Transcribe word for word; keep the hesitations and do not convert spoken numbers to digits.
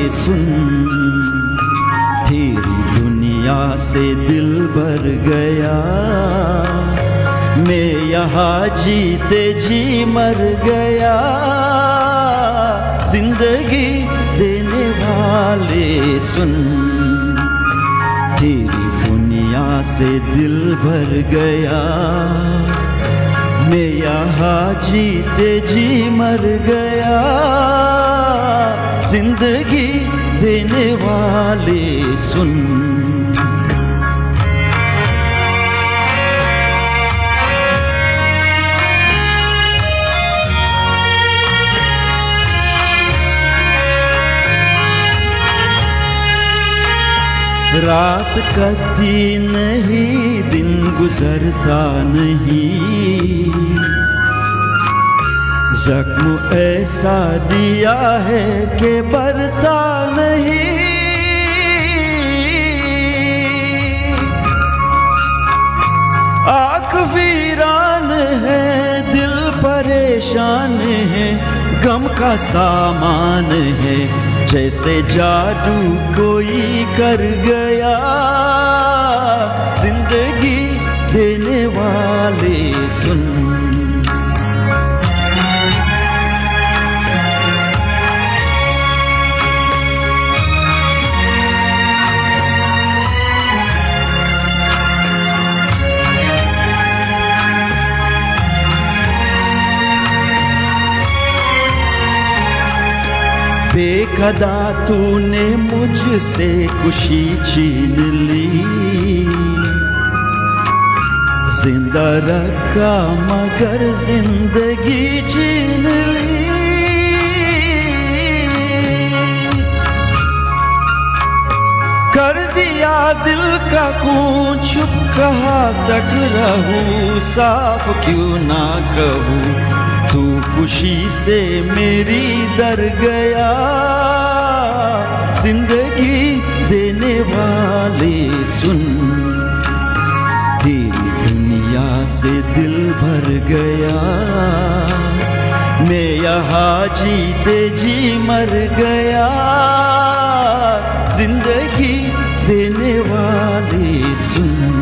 सुन, तेरी दुनिया से दिल भर गया। मैं यहाँ जीते जी मर गया। जिंदगी देने वाले सुन, तेरी दुनिया से दिल भर गया। मैं यहाँ जीते जी मर गया। जिंदगी देने वाले सुन। रात कटी नहीं, दिन गुजरता नहीं, जख्म ऐसा दिया है कि भरता नहीं। आँख वीरान है, दिल परेशान है, गम का सामान है, जैसे जादू कोई कर गया। जिंदगी देने वाले सुन, बेकदा तूने मुझसे खुशी छीन ली। जिंदा रखा मगर जिंदगी छीन ली। कर दिया दिल का खून छुप, कहा तक रहूं, साफ क्यों ना कहूं, तू खुशी से मेरी दर गया। जिंदगी देने वाले सुन, तेरी दुनिया से दिल भर गया। मैं यहाँ जीते जी मर गया। जिंदगी देने वाले सुन।